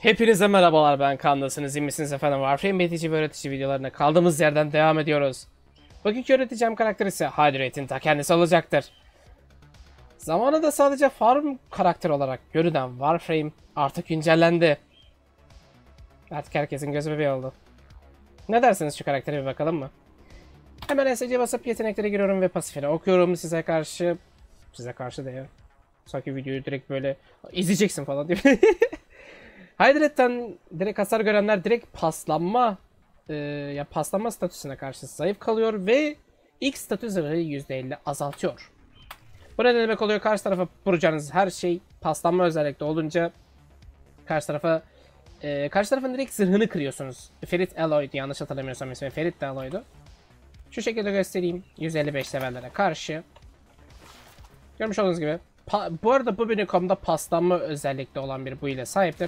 Hepinize merhabalar, ben Kandasınız. İyi misiniz efendim? Warframe eğitici ve öğretici videolarına kaldığımız yerden devam ediyoruz. Bugünkü öğreteceğim karakter ise Hydrate'in ta kendisi olacaktır. Zamanında sadece farm karakter olarak görünen Warframe artık güncellendi. Artık herkesin göz bebeği oldu. Ne dersiniz, şu karaktere bir bakalım mı? Hemen SC basıp yeteneklere giriyorum ve pasifini okuyorum size karşı. Size karşı değil. Sanki videoyu direkt böyle izleyeceksin falan diyor. Hydrate'den direkt hasar görenler direkt paslanma paslanma statüsüne karşı zayıf kalıyor ve ilk statü zırhı %50 azaltıyor. Bu ne demek oluyor? Karşı tarafa vuracağınız her şey paslanma özellikle olunca karşı tarafın direkt zırhını kırıyorsunuz. Ferrit Alloy'du, yanlış hatırlamıyorsam ismi Ferrit Alloy'du. Şu şekilde göstereyim. 155 levellere karşı. Görmüş olduğunuz gibi. Bu arada bu Unicom'da paslanma özellikle olan bir build ile sahiptir.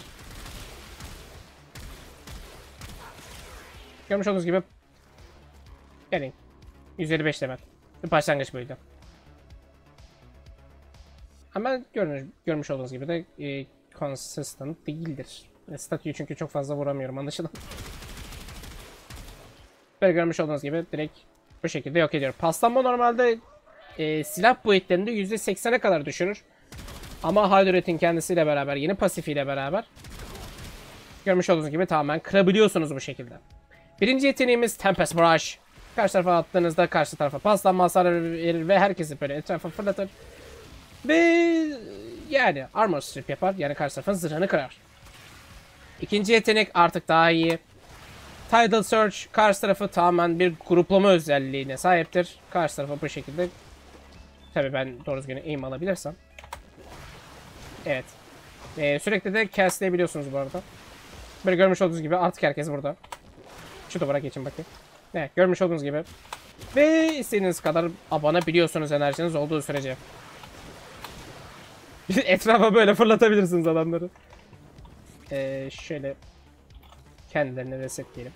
Görmüş olduğunuz gibi yani 155 level bir başlangıç build'i. Ama görmüş olduğunuz gibi de consistent değildir. Statüyü çünkü çok fazla vuramıyorum anlaşılan. Böyle görmüş olduğunuz gibi direkt bu şekilde yok ediyor. Paslanma normalde silah build'lerinde %80'e kadar düşürür. Ama Hydrate'in kendisiyle beraber, yeni pasifiyle beraber görmüş olduğunuz gibi tamamen kırabiliyorsunuz bu şekilde. Birinci yeteneğimiz Tempest Barrage. Karşı tarafa attığınızda karşı tarafa paslanma hasarı verir ve herkesi böyle etrafa fırlatır. Ve yani armor strip yapar, yani karşı tarafın zırhını kırar. İkinci yetenek artık daha iyi. Tidal Surge karşı tarafı tamamen bir gruplama özelliğine sahiptir. Karşı tarafa bu şekilde, tabi ben doğru düzgün aim alabilirsem. Evet. Sürekli de castleyebiliyorsunuz bu arada. Böyle görmüş olduğunuz gibi artık herkes burada. Şu duvara geçin bakayım. Evet, görmüş olduğunuz gibi. Ve istediğiniz kadar abanabiliyorsunuz enerjiniz olduğu sürece. Etrafa böyle fırlatabilirsiniz adamları. Şöyle kendilerini resetleyelim.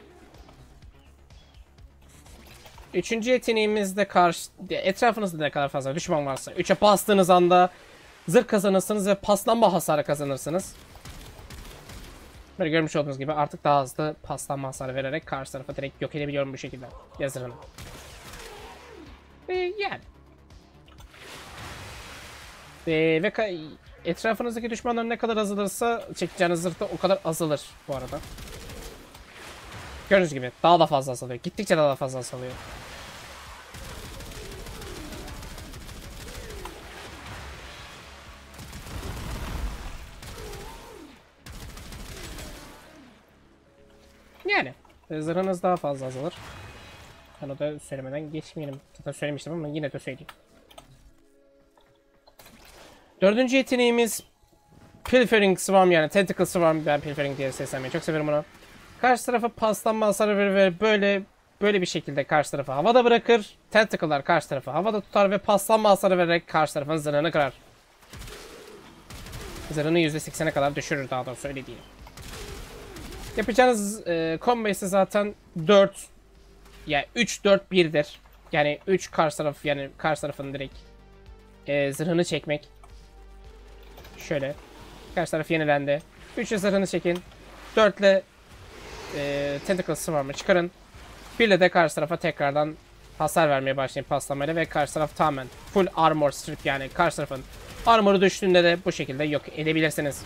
Üçüncü yeteneğimizde etrafınızda ne kadar fazla düşman varsa 3'e bastığınız anda zırh kazanırsınız ve paslanma hasarı kazanırsınız. Böyle görmüş olduğunuz gibi artık daha hızlı paslanma hasarı vererek karşı tarafa direkt yok edebiliyorum bu şekilde yazırını. Yani. Ve etrafınızdaki düşmanlar ne kadar azalırsa çekeceğiniz zırh da o kadar azalır bu arada. Gördüğünüz gibi daha da fazla azalıyor. Gittikçe daha da fazla azalıyor. Yani zırhınız daha fazla azalır. Ben o da söylemeden geçmeyelim. Zaten söylemiştim ama yine de söyleyeyim. Dördüncü yeteneğimiz Pilfering Swarm, yani Tentacle Swarm. Ben Pilfering diye seslenmeyi çok severim ona. Karşı tarafa paslanma hasarı verir ve böyle bir şekilde karşı tarafı havada bırakır. Tentacle'lar karşı tarafı havada tutar ve paslanma hasarı vererek karşı tarafın zırhını kırar. Zırhını %80'e kadar düşürür, daha doğrusu öyle diyeyim. Yapacağınız combo ise zaten 4 yani 3-4-1'dir. Yani 3 karşı taraf, yani karşı tarafın direkt zırhını çekmek. Şöyle. Karşı taraf yenilendi. 3'e zırhını çekin. 4 ile Tentacle Swarm'ı çıkarın. 1 ile de karşı tarafa tekrardan hasar vermeye başlayın paslamayla ve karşı taraf tamamen full armor strip, yani karşı tarafın armoru düştüğünde de bu şekilde yok edebilirsiniz.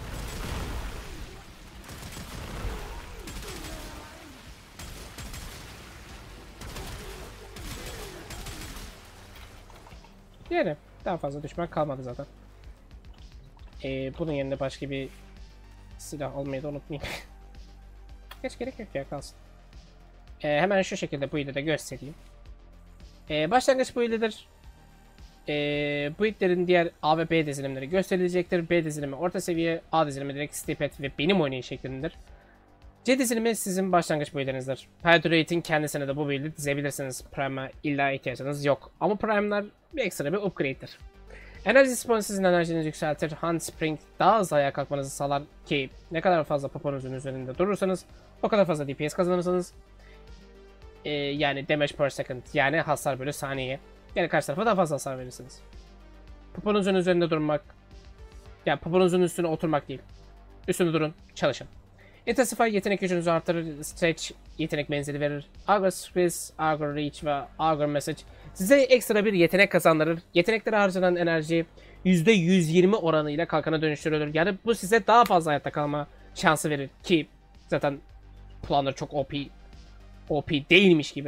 Yani daha fazla düşman kalmadı zaten. Bunun yerine başka bir silah almayı da unutmayayım. Hiç gerek yok ya, kalsın. Hemen şu şekilde bu ile de göstereyim. Başlangıç bu iledir. Bu itlerin diğer A ve B dizilimleri gösterilecektir. B dizilimi orta seviye, A dizilimi direkt stipet ve benim oynayış şeklindedir. C dizilimi sizin başlangıç build'lerinizdir. Hydrate'in kendisine de bu build'i dizebilirsiniz. Prime'a illa ihtiyacınız yok. Ama Prime'lar bir ekstra bir upgrade'dir. Enerji spawnu sizin enerjinizi yükseltir. Handspring daha hızlı ayağa kalkmanızı sağlar ki ne kadar fazla poponuzun üzerinde durursanız o kadar fazla DPS kazanırsınız. Yani damage per second, yani hasar bölü saniye. Yani karşı tarafa daha fazla hasar verirsiniz. Poponuzun üzerinde durmak, yani poponuzun üstüne oturmak değil. Üstünde durun. Çalışın. Intensify yetenek gücünüzü artırır. Stretch yetenek menzili verir. Augur Squeeze, Augur Reach ve Augur Message size ekstra bir yetenek kazandırır. Yeteneklere harcanan enerji %120 oranıyla kalkana dönüştürülür. Yani bu size daha fazla hayatta kalma şansı verir ki zaten kullanır çok OP değilmiş gibi.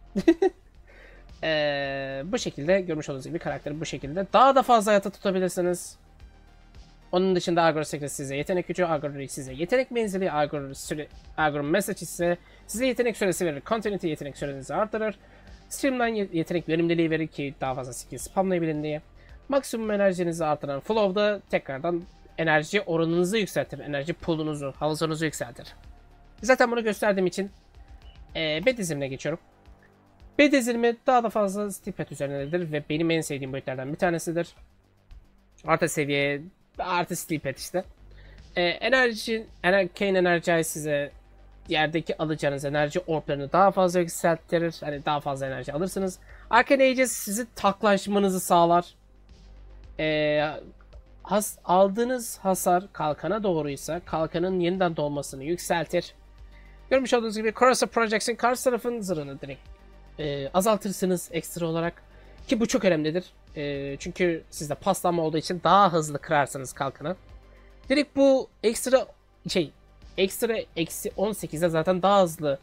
Bu şekilde görmüş olduğunuz gibi karakteri bu şekilde daha da fazla hayatta tutabilirsiniz. Onun dışında Augur Secret size yetenek gücü, Augur Reach size yetenek menzili, Augur Message ise size yetenek süresi verir. Continuity yetenek sürenizi artırır. Streamline yetenek verimliliği verir ki daha fazla skill spamlayabilin diye. Maksimum enerjinizi artıran Flow'da tekrardan enerji oranınızı yükseltir. Enerji pool'unuzu, havuzunuzu yükseltir. Zaten bunu gösterdiğim için B dizilimine geçiyorum. B dizilimi daha da fazla Steelpad üzerindedir ve benim en sevdiğim boyutlardan bir tanesidir. Artı seviye, artı Steelpad işte. Kane Energize size yerdeki alacağınız enerji orblarını daha fazla yükselttirir. Hani daha fazla enerji alırsınız. Arcane Aegis sizi taklaşmanızı sağlar. Aldığınız hasar kalkana doğruysa kalkanın yeniden dolmasını yükseltir. Görmüş olduğunuz gibi Corrosive Projection karşı tarafın zırhını direkt azaltırsınız ekstra olarak. Ki bu çok önemlidir. Çünkü sizde paslanma olduğu için daha hızlı kırarsınız kalkanı. Direkt bu ekstra eksi 18'de zaten daha hızlı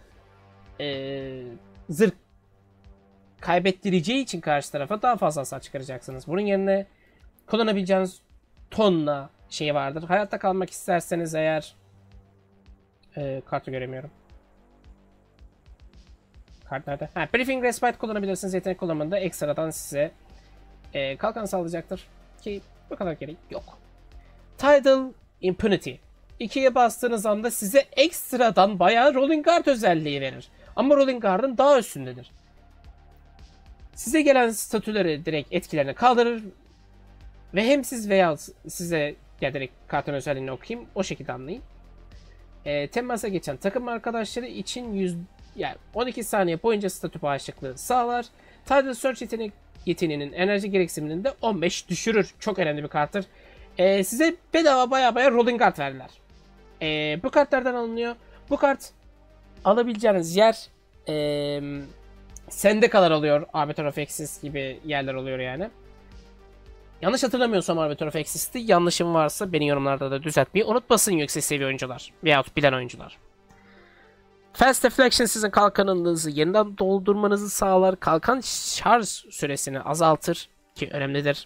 zırh kaybettireceği için karşı tarafa daha fazla hasar çıkaracaksınız. Bunun yerine kullanabileceğiniz tonla şey vardır. Hayatta kalmak isterseniz eğer kartı göremiyorum. Kart nerede? Briefing Respite kullanabilirsiniz. Yetenek kullanımında ekstradan size kalkan sağlayacaktır. Ki bu kadar gerek yok. Tidal Impunity. 2'ye bastığınız anda size ekstradan bayağı Rolling Guard özelliği verir. Ama Rolling Guard'ın daha üstündedir. Size gelen statüleri direkt etkilerini kaldırır. Ve hem siz veya size ya direkt kartın özelliğini okuyayım. O şekilde anlayın. Temasa geçen takım arkadaşları için yani 12 saniye boyunca statü bağışıklığı sağlar. Tidal Search yeteneğinin enerji gereksinimini de 15 düşürür. Çok önemli bir karttır. Size bedava baya Rolling Guard verdiler. Bu kartlardan alınıyor. Bu kart alabileceğiniz yer Sendikalar oluyor. Arbiter of Axis gibi yerler oluyor yani. Yanlış hatırlamıyorsam Arbiter of Axis'ti. Yanlışım varsa beni yorumlarda da düzeltmeyi unutmasın yüksek seviye oyuncular. Veyahut bilen oyuncular. Fast Deflection sizin kalkanınızı yeniden doldurmanızı sağlar. Kalkan şarj süresini azaltır. Ki önemlidir.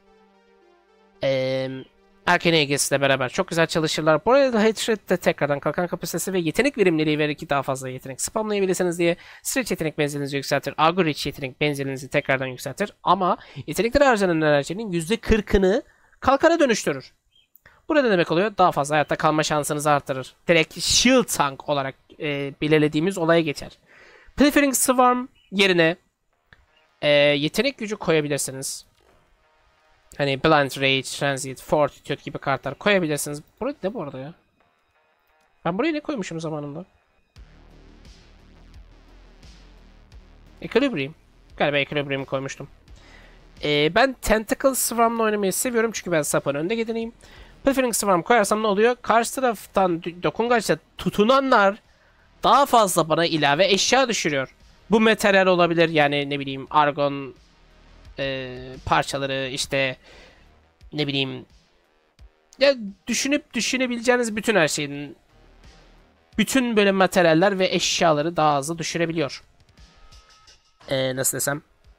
Arcane Aegis ile beraber çok güzel çalışırlar. Bu arada Hatred de tekrardan kalkan kapasitesi ve yetenek verimliliği verir ki daha fazla yetenek spamlayabilirsiniz diye. Stretch yetenek menzilinizi yükseltir. Augur Reach yetenek menzilinizi tekrardan yükseltir. Ama yeteneklere harcanan enerjinin %40'ını kalkana dönüştürür. Bu ne demek oluyor? Daha fazla hayatta kalma şansınızı artırır. Direkt Shield Tank olarak belirlediğimiz olaya geçer. Pilfering Swarm yerine yetenek gücü koyabilirsiniz. Hani Blind Rage, Transit, Fortitude gibi kartlar koyabilirsiniz. Burası ne bu arada ya? Ben buraya ne koymuşum zamanında? Equilibrium. Galiba Equilibrium koymuştum. Ben Tentacle Swarm'la oynamayı seviyorum çünkü ben sapın önde gideneyim. Pilfering Swarm koyarsam ne oluyor? Karşı taraftan dokungaçla tutunanlar daha fazla bana ilave eşya düşürüyor. Bu materyal olabilir yani ne bileyim argon parçaları işte ne bileyim ya düşünebileceğiniz bütün her şeyin bütün böyle materyaller ve eşyaları daha hızlı düşürebiliyor. Nasıl desem?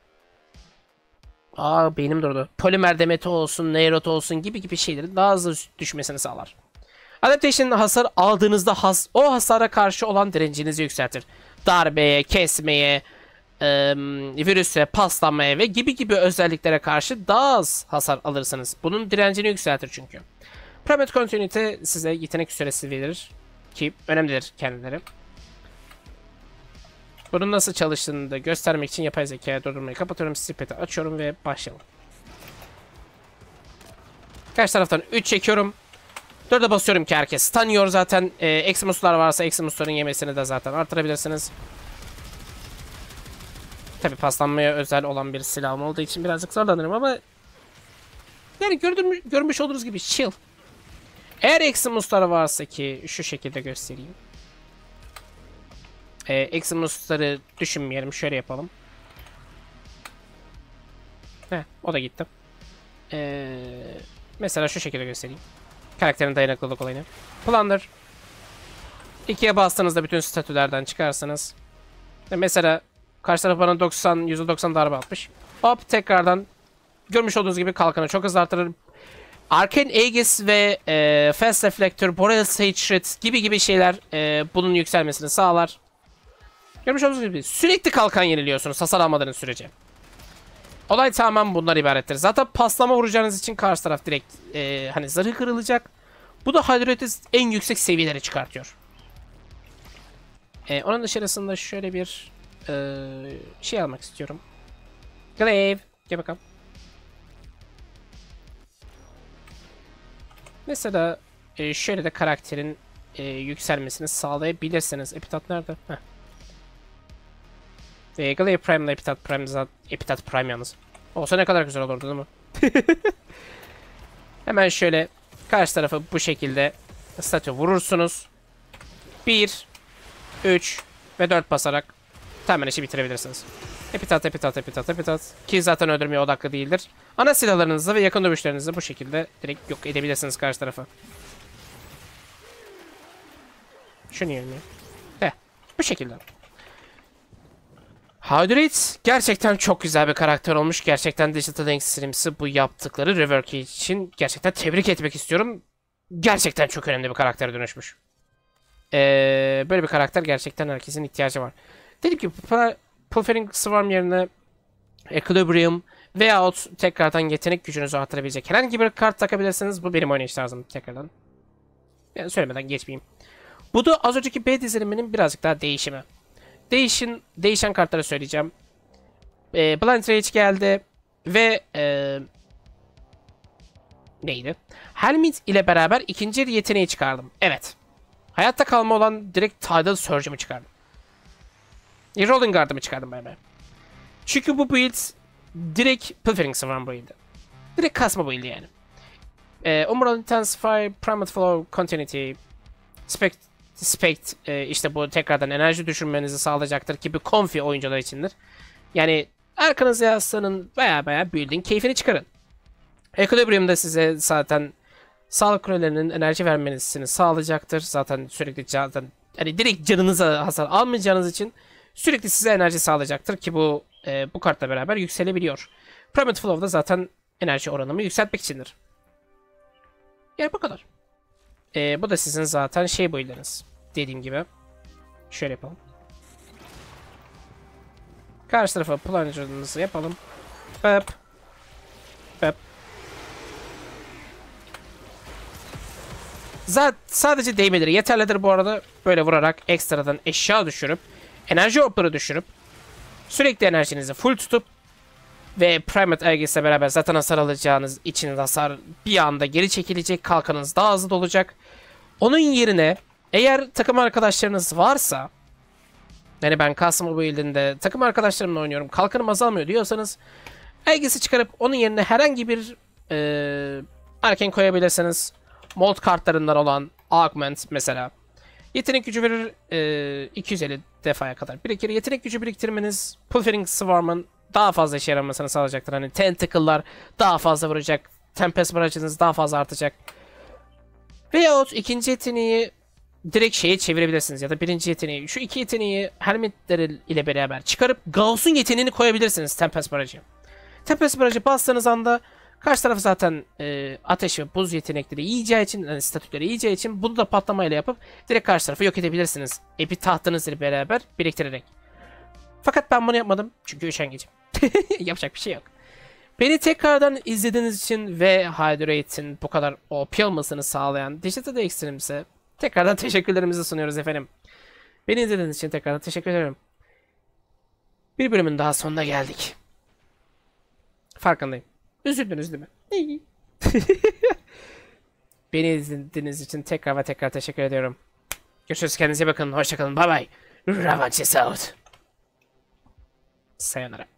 Beynim durdu. Polimer demeti olsun, Neyrot olsun gibi şeylerin daha hızlı düşmesini sağlar. Adaptation'ın hasar aldığınızda o hasara karşı olan direncinizi yükseltir. Darbeye, kesmeye, virüse, paslanmaya ve gibi özelliklere karşı daha az hasar alırsınız. Bunun direncini yükseltir çünkü. Private Continuity size yetenek süresi verir ki önemlidir kendileri. Bunun nasıl çalıştığını da göstermek için yapay zekaya durdurmayı kapatıyorum. Steelpad'i açıyorum ve başlayalım. Karşı taraftan 3 çekiyorum. 4'e basıyorum ki herkes tanıyor zaten. Eximus'lar varsa Eximus'ların yemesini de zaten artırabilirsiniz. Tabi paslanmaya özel olan bir silahım olduğu için birazcık zorlanırım ama yani görmüş olduğunuz gibi chill. Eğer Eximus'ları varsa ki şu şekilde göstereyim. Eximus'ları düşünmeyelim. Şöyle yapalım. O da gitti. Mesela şu şekilde göstereyim. Karakterin dayanıklılık olayını. Plunder. 2'ye bastığınızda bütün statülerden çıkarsınız. Mesela karşı taraf bana %90 darbe atmış. Hop tekrardan görmüş olduğunuz gibi kalkanı çok hızlı artırır. Arcane Aegis ve Fast Reflector, Boreas Hatred gibi şeyler bunun yükselmesini sağlar. Görmüş olduğunuz gibi sürekli kalkan yeniliyorsunuz hasar almadığınız sürece. Olay tamamen bunlar ibarettir. Zaten paslama vuracağınız için karşı taraf direkt hani zırhı kırılacak. Bu da Hydrate'i en yüksek seviyelere çıkartıyor. Onun dışarısında şöyle bir şey almak istiyorum. Glaive. Gel bakalım. Mesela şöyle de karakterin yükselmesini sağlayabilirsiniz. Epitaph nerede? Heh. Glaive Prime ile Epitaph Prime yalnız. Olsa ne kadar güzel olurdu değil mi? Hemen şöyle karşı tarafı bu şekilde statü vurursunuz. 1, 3 ve 4 basarak tamamen işi bitirebilirsiniz. Epitaph. Ki zaten öldürmeye odaklı değildir. Ana silahlarınızı ve yakın dövüşlerinizi bu şekilde direkt yok edebilirsiniz karşı tarafa. Şunu yerine. Bu şekilde. Hydrate gerçekten çok güzel bir karakter olmuş. Gerçekten Digital Extremes'i bu yaptıkları rework için gerçekten tebrik etmek istiyorum. Gerçekten çok önemli bir karaktere dönüşmüş. Böyle bir karakter gerçekten herkesin ihtiyacı var. Dedim ki Pulvering Swarm yerine Equilibrium veyahut tekrardan yetenek gücünüzü artırabilecek herhangi bir kart takabilirsiniz. Bu benim oynayış tarzım tekrardan. Yani söylemeden geçmeyeyim. Bu da az önceki B diziliminin birazcık daha değişimi. Değişen kartları söyleyeceğim. Blind Rage geldi ve neydi? Helmet ile beraber ikinci yeteneği çıkardım. Evet. Hayatta kalma olan direkt Tidal Surge'ımı çıkardım. Rolling Guard'ımı çıkardım ben. Çünkü bu build direkt Pulvering Swarm build'i. Direkt kasma build'i yani. Umbral Intensify, Primate Flow, Continuity, Spect işte bu tekrardan enerji düşürmenizi sağlayacaktır ki bir comfy oyuncular içindir. Yani arkanıza yaslanın baya build'in keyfini çıkarın. Equilibrium da size zaten sağlık kulelerinin enerji vermenizi sağlayacaktır. Zaten sürekli hani direkt canınıza hasar almayacağınız için sürekli size enerji sağlayacaktır ki bu kartla beraber yükselebiliyor. Primate Flow da zaten enerji oranımı yükseltmek içindir. Yani bu kadar. Bu da sizin zaten build'iniz. Dediğim gibi. Şöyle yapalım. Karşı tarafa plunger'ınızı yapalım. Hop. Hop. Sadece değmeleri yeterlidir bu arada. Böyle vurarak ekstradan eşya düşürüp enerji opları düşürüp sürekli enerjinizi full tutup ve Primate Aegis'le beraber zaten hasar alacağınız için hasar bir anda geri çekilecek. Kalkanınız daha hızlı dolacak. Onun yerine eğer takım arkadaşlarınız varsa, yani ben Custom build'inde takım arkadaşlarımla oynuyorum, kalkanım azalmıyor diyorsanız Aegis'i çıkarıp onun yerine herhangi bir Arcane koyabilirsiniz. Mold kartlarından olan Augment mesela. Yetenek gücü verir 250 defaya kadar birikir. Yetenek gücü biriktirmeniz Pulvering Swarm'ın daha fazla işe yaramasını sağlayacaktır. Hani Tentacle'lar daha fazla vuracak. Tempest barajınız daha fazla artacak. Veyahut ikinci yeteneği direkt çevirebilirsiniz. Ya da birinci yeteneği. Şu iki yeteneği Hermitleri ile beraber çıkarıp Gauss'un yeteneğini koyabilirsiniz Tempest barajı. Tempest barajı bastığınız anda karşı tarafı zaten ateş ve buz yetenekleri yiyeceği için, yani statüleri yiyeceği için bunu da patlamayla yapıp direkt karşı tarafı yok edebilirsiniz. Epitahtınızla beraber biriktirerek. Fakat ben bunu yapmadım çünkü üşengecim. Yapacak bir şey yok. Beni tekrardan izlediğiniz için ve Hydrate'in bu kadar OP olmasını sağlayan Digital Extremes'e tekrardan teşekkürlerimizi sunuyoruz efendim. Beni izlediğiniz için tekrardan teşekkür ederim. Bir bölümün daha sonuna geldik. Farkındayım. Üzüldünüz değil mi? Beni izlediğiniz için tekrar ve tekrar teşekkür ediyorum. Görüşürüz, kendinize bakın. Hoşçakalın. Bye bye. Ravages out. Sayonara.